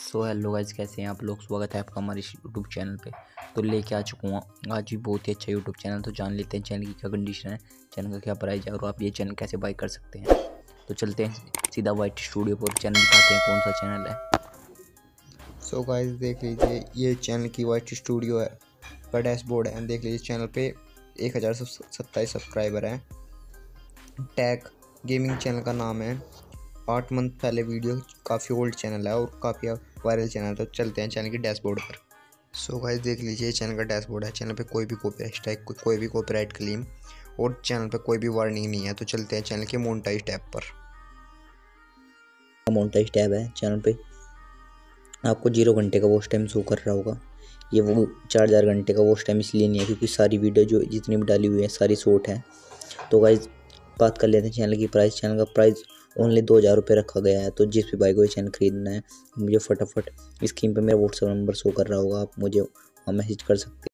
So hello guys, कैसे हैं आप लोग। स्वागत है आपका हमारे यूट्यूब चैनल पे। तो लेके आ चुका हूँ आज भी बहुत ही अच्छा यूट्यूब चैनल। तो जान लेते हैं चैनल की क्या कंडीशन है, चैनल का क्या प्राइस है और आप ये चैनल कैसे बाय कर सकते हैं। तो चलते हैं सीधा वाइट स्टूडियो पर, चैनल दिखाते हैं कौन सा चैनल है। सो गाइस देख लीजिए, ये चैनल की वाइट स्टूडियो है का डैशबोर्ड है। देख लीजिए चैनल पे 1027 सब्सक्राइबर हैं। टैग गेमिंग चैनल का नाम है। 8 मंथ पहले वीडियो, काफ़ी ओल्ड चैनल है और काफ़ी वायरल चैनल है। तो चलते हैं चैनल के डैशबोर्ड पर। सो गाइस देख लीजिए, चैनल का डैशबोर्ड है। चैनल पे कोई भी कॉपीराइट स्ट्राइक, कोई भी कॉपीराइट क्लेम और चैनल पे कोई भी वार्निंग नहीं है। तो चलते हैं चैनल के मोनेटाइज टैब पर। मोनेटाइज टैब है चैनल पे, आपको 0 घंटे का वॉच टाइम शो कर रहा होगा। ये वो 4000 घंटे का वॉच टाइम इसलिए नहीं है क्योंकि सारी वीडियो जो जितनी भी डाली हुई है सारी शॉर्ट है। तो गाइज बात कर लेते हैं चैनल की प्राइस। चैनल का प्राइस ओनली 2000 रुपये रखा गया है। तो जिस भी भाई को ये चैनल खरीदना है, मुझे फटाफट स्क्रीन पे मेरा व्हाट्सएप नंबर शो कर रहा होगा, आप मुझे मैसेज कर सकते हैं।